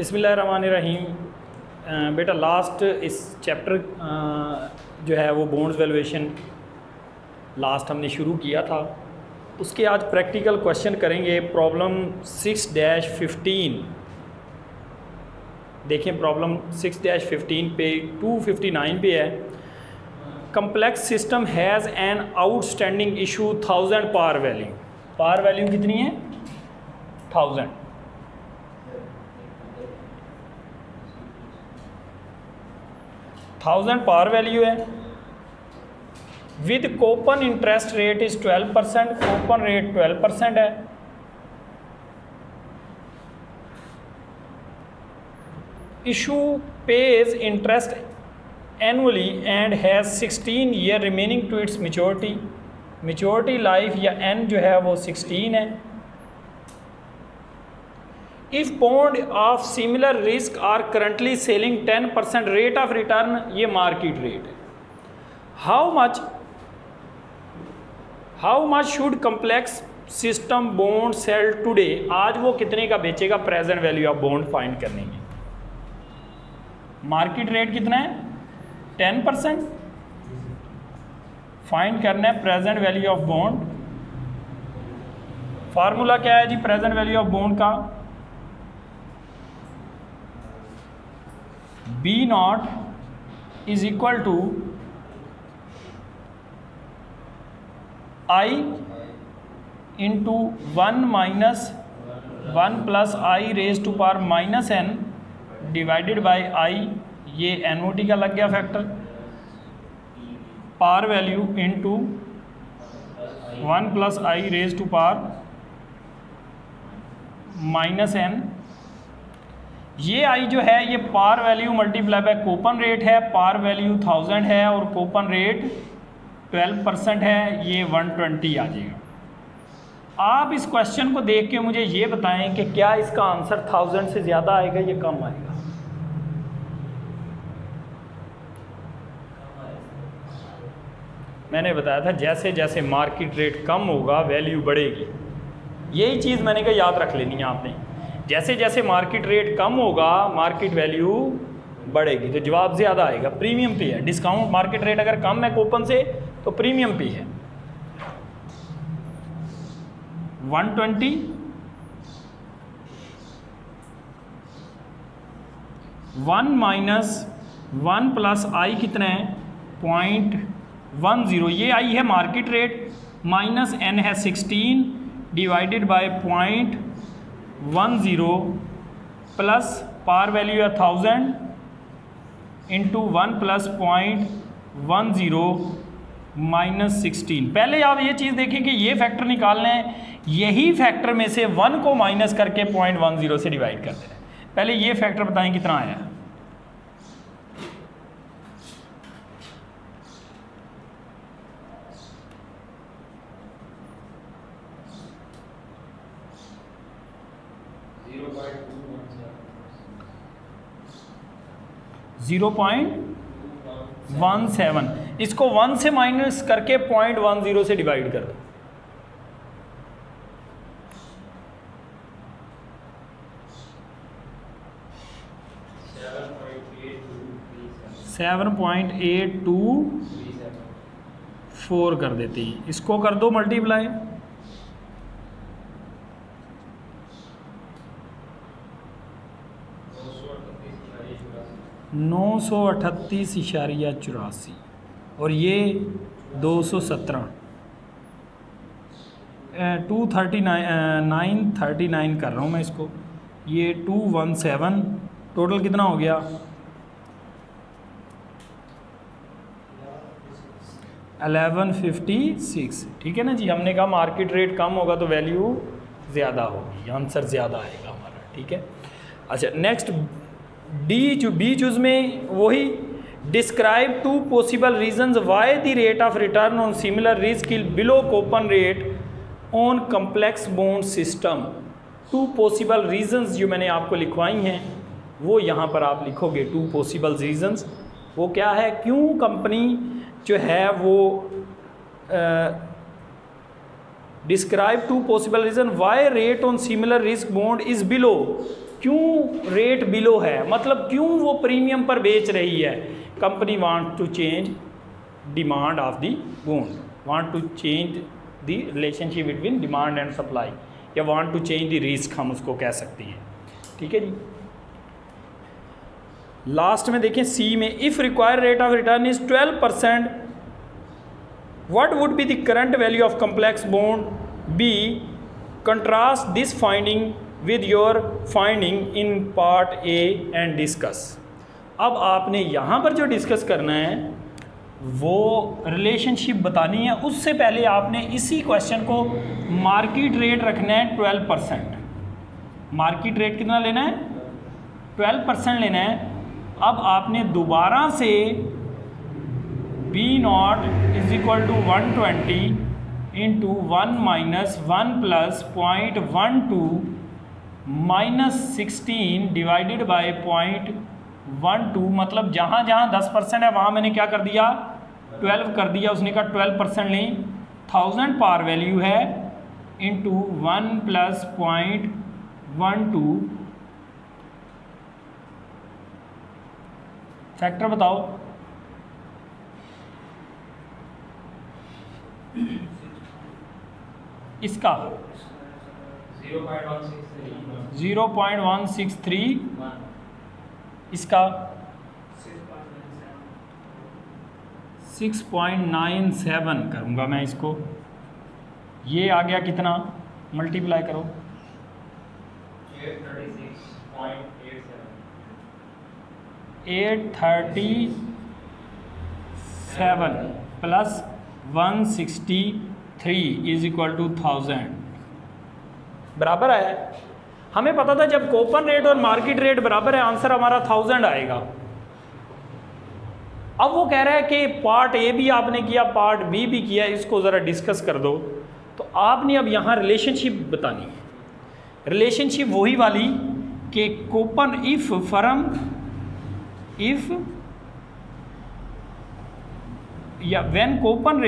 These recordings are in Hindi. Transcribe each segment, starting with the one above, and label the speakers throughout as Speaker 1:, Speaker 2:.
Speaker 1: बिस्मिल्लाहिर्रहमानिर्रहीम। बेटा लास्ट इस चैप्टर जो है वो बॉन्ड्स वैल्यूएशन लास्ट हमने शुरू किया था, उसके आज प्रैक्टिकल क्वेश्चन करेंगे। प्रॉब्लम 6-15 देखें, प्रॉब्लम 6-15 पे 259 पे है। Complex system has an outstanding issue 1000 par value. Par value कितनी है? 1000। पार वैल्यू है। With coupon interest rate is 12%। Coupon rate 12% है। Issue pays interest annually and has 16 year remaining to its maturity. Maturity life या एन जो है वो 16 है। If bond of similar risk are currently selling 10%, rate of return ये मार्केट रेट है। How much should complex system bond sell today. आज वो कितने का बेचेगा? Present value of bond find करने में। मार्केट रेट कितना है? 10%। फाइंड करना है present value of bond. Formula क्या है जी प्रेजेंट वैल्यू ऑफ बॉन्ड का? B0 is equal to I into 1 minus 1 plus I raise to power minus n divided by I। ये NOT का लग गया factor. Power value into 1 plus I raise to power minus n। ये आई जो है ये par value multiply by coupon rate है। पार वैल्यू 1000 है और कूपन रेट 12% है। ये 120 आ जाएगा। आप इस क्वेश्चन को देख के मुझे ये बताएं कि क्या इसका आंसर 1000 से ज़्यादा आएगा या कम आएगा? मैंने बताया था जैसे जैसे मार्केट रेट कम होगा वैल्यू बढ़ेगी। यही चीज़ मैंने कहा याद रख लेनी है आपने। जैसे जैसे मार्केट रेट कम होगा मार्केट वैल्यू बढ़ेगी, तो जवाब ज़्यादा आएगा। प्रीमियम पे है। डिस्काउंट मार्केट रेट अगर कम है कूपन से तो प्रीमियम पे है। 120 1 माइनस 1 प्लस आई कितना है? 0.10। ये आई है मार्केट रेट, माइनस n है 16 divided by 0.10 plus par value है 1000 इंटू 1 प्लस 0.10 माइनस 16। पहले आप ये चीज़ देखें कि ये फैक्टर निकालना है, यही फैक्टर में से 1 को माइनस करके 0.10 से डिवाइड कर देना है। पहले ये फैक्टर बताएं कितना आया? .17। इसको 1 से माइनस करके 0.10 से डिवाइड कर दो। .78234 कर देते हैं। इसको कर दो मल्टीप्लाई। ,938.84 और ये 217 939 कर रहा हूँ मैं इसको। ये 217 टोटल कितना हो गया? 1156। ठीक है ना जी। हमने कहा मार्केट रेट कम होगा तो वैल्यू ज़्यादा होगी, आंसर ज़्यादा आएगा हमारा। ठीक है। अच्छा नेक्स्ट बी चूज में वही describe 2 possible reasons why the rate of return on similar risk below coupon rate on complex bond system. 2 possible reasons जो मैंने आपको लिखवाई हैं वो यहाँ पर आप लिखोगे। 2 पॉसिबल रीजंस वो क्या है? क्यों कंपनी जो है वो describe 2 possible reason why rate on similar risk bond is below क्यों रेट बिलो है, मतलब क्यों वो प्रीमियम पर बेच रही है। Company want to change demand of the bond, want to change the relationship between demand and supply, या want to change the risk हम उसको कह सकते हैं। ठीक है जी। लास्ट में देखें सी में, if required rate of return is 12%, what would be the current value of complex bond B, contrast this finding with your finding in part A and discuss. अब आपने यहाँ पर जो डिस्कस करना है वो रिलेशनशिप बतानी है। उससे पहले आपने इसी क्वेश्चन को मार्केट रेट रखना है 12%। मार्केट रेट कितना लेना है, 12% लेना है। अब आपने दोबारा से B0 is equal to 120 into 1 minus 1 plus 0.12 minus 16 divided by 0.12, मतलब जहाँ जहाँ 10% है वहाँ मैंने क्या कर दिया 12 कर दिया। उसने कहा 12% लें, 1000 पार वैल्यू है इंटू 1 प्लस 0.12, फैक्टर बताओ। इसका 0.163, इसका 6.97 करूँगा मैं इसको। ये आ गया कितना, मल्टीप्लाई करो 837 प्लस 163 इज इक्वल टू 1000 बराबर है। हमें पता था जब कूपन रेट और मार्केट रेट बराबर है आंसर हमारा 1000 आएगा। अब वो कह रहा है कि पार्ट ए भी आपने किया, पार्ट बी भी किया, इसको ज़रा डिस्कस कर दो। तो आपने अब यहाँ रिलेशनशिप बतानी है। रिलेशनशिप वही वाली कि कूपन इफ फर्म इफ या when coupon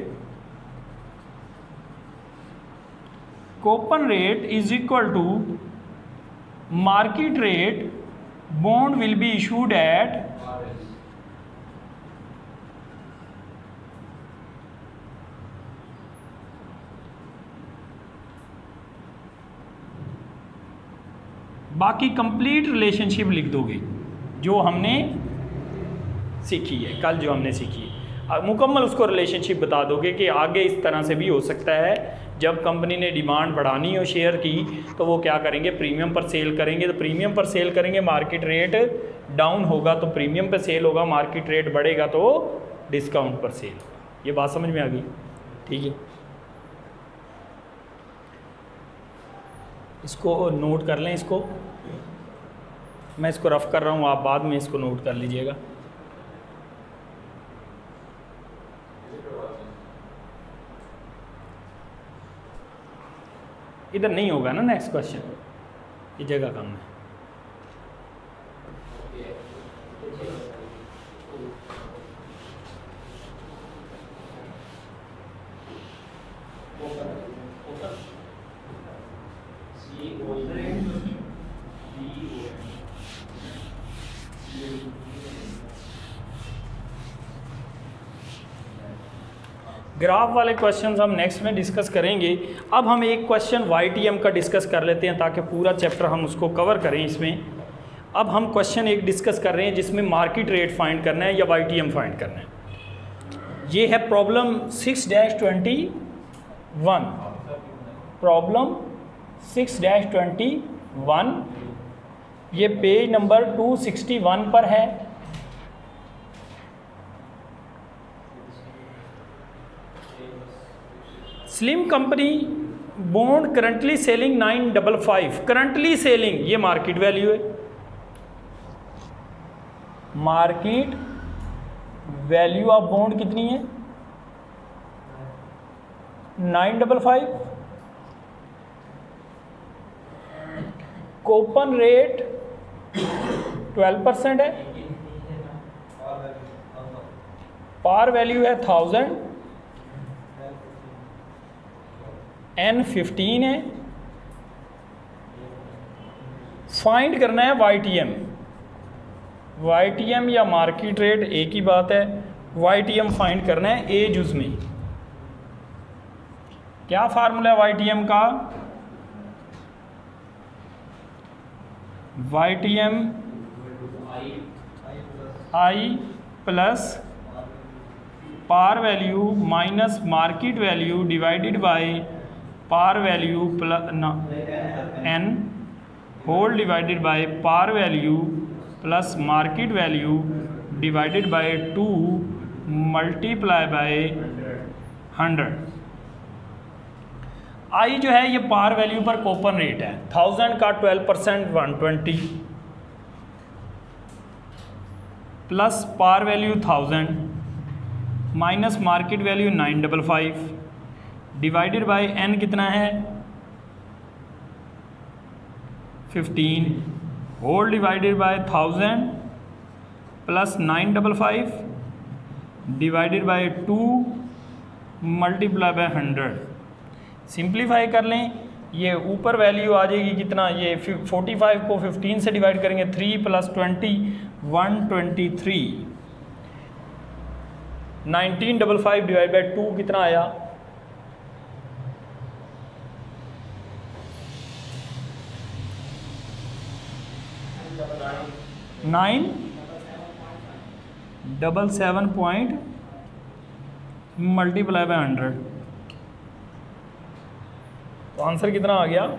Speaker 1: rate is equal to market rate, bond will be issued at बाकी कंप्लीट रिलेशनशिप लिख दोगे जो हमने सीखी है, कल जो हमने सीखी है मुकम्मल उसको रिलेशनशिप बता दोगे कि आगे इस तरह से भी हो सकता है। जब कंपनी ने डिमांड बढ़ानी हो शेयर की तो वो क्या करेंगे, प्रीमियम पर सेल करेंगे। तो प्रीमियम पर सेल करेंगे, मार्केट रेट डाउन होगा तो प्रीमियम पर सेल होगा, मार्केट रेट बढ़ेगा तो डिस्काउंट पर सेल। ये बात समझ में आ गई? ठीक है, इसको नोट कर लें। इसको मैं इसको रफ कर रहा हूँ, आप बाद में इसको नोट कर लीजिएगा। इधर नहीं होगा ना नेक्स्ट क्वेश्चन, ये जगह कम है। ग्राफ वाले क्वेश्चंस हम नेक्स्ट में डिस्कस करेंगे। अब हम एक क्वेश्चन YTM का डिस्कस कर लेते हैं ताकि पूरा चैप्टर हम उसको कवर करें इसमें। अब हम क्वेश्चन एक डिस्कस कर रहे हैं जिसमें मार्केट रेट फाइंड करना है या YTM फाइंड करना है। ये है प्रॉब्लम 6-21, प्रॉब्लम 6-21, ये पेज नंबर 261 पर है। Slim company bond currently selling 955, currently selling ये मार्केट वैल्यू है। मार्केट वैल्यू ऑफ बॉन्ड कितनी है 955। कूपन रेट 12% है, पार वैल्यू है 1000, N 15 है, फाइंड करना है YTM। YTM या मार्केट रेट एक ही बात है। YTM फाइंड करना है ए जुज में। क्या फार्मूला है YTM का? YTM I plus par value minus market value divided by par value plus n whole divided by par value plus market value divided by 2 multiply by 100। I जो है ये पार वैल्यू पर कूपन रेट है। 1000 का 12% 120 plus par value 1000 minus market value 955 divided by n कितना है 15 whole divided by 1000 plus 955 divided by 2 multiply by 100। Simplify कर लें, ये ऊपर वैल्यू आ जाएगी कितना, ये 45 को 15 से डिवाइड करेंगे 3 प्लस 20 123 1955 डिवाइड बाय 2 कितना आया 977 पॉइंट मल्टीप्लाई बाय 100। तो आंसर कितना आ गया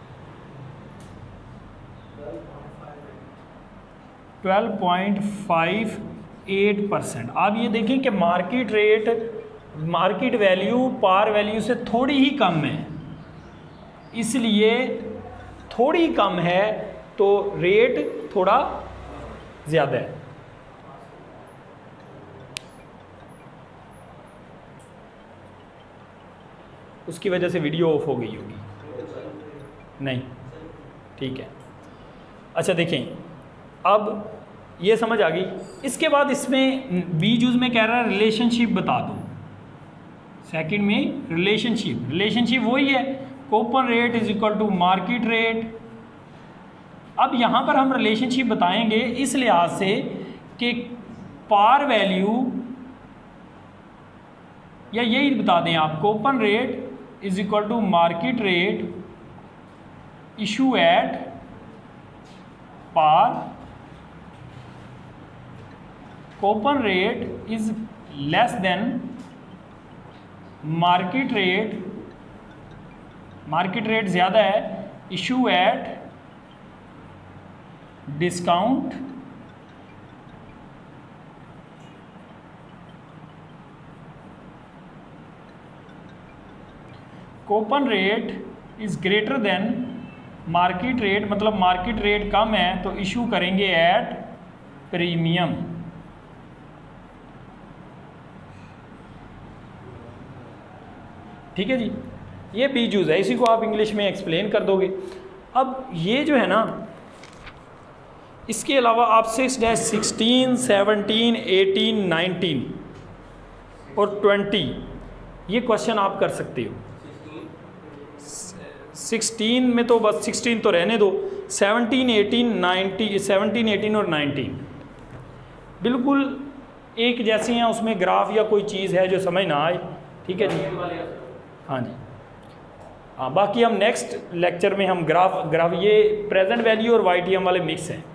Speaker 1: 12.58%। आप ये देखें कि market rate market value par value से थोड़ी ही कम है, इसलिए थोड़ी कम है तो रेट थोड़ा ज़्यादा है। उसकी वजह से वीडियो ऑफ हो गई होगी, नहीं ठीक है। अच्छा देखें, अब ये समझ आ गई। इसके बाद इसमें बी जूज में कह रहा है रिलेशनशिप बता दो। सेकंड में रिलेशनशिप वही है, coupon rate is equal to market rate. अब यहाँ पर हम रिलेशनशिप बताएंगे इस लिहाज से कि पार वैल्यू, या यही बता दें आप, coupon rate is equal to market rate issue at par, coupon rate is less than market rate ज़्यादा है, issue at discount coupon rate is greater than market rate, मतलब मार्केट रेट कम है तो इशू करेंगे एट प्रीमियम। ठीक है जी, ये बी जूज है, इसी को आप इंग्लिश में एक्सप्लेन कर दोगे। अब ये जो है ना, इसके अलावा आप 6-16, 17, 18, 19 और 20 ये क्वेश्चन आप कर सकते हो। 16 में तो बस 16 तो रहने दो, 17, 18, 19, 17, 18 और 19 बिल्कुल एक जैसे हैं, उसमें ग्राफ या कोई चीज़ है जो समझ ना आए। ठीक है जी, हाँ जी, हाँ बाकी हम नेक्स्ट लेक्चर में हम ग्राफ ये प्रेजेंट वैल्यू और YTM वाले मिक्स हैं।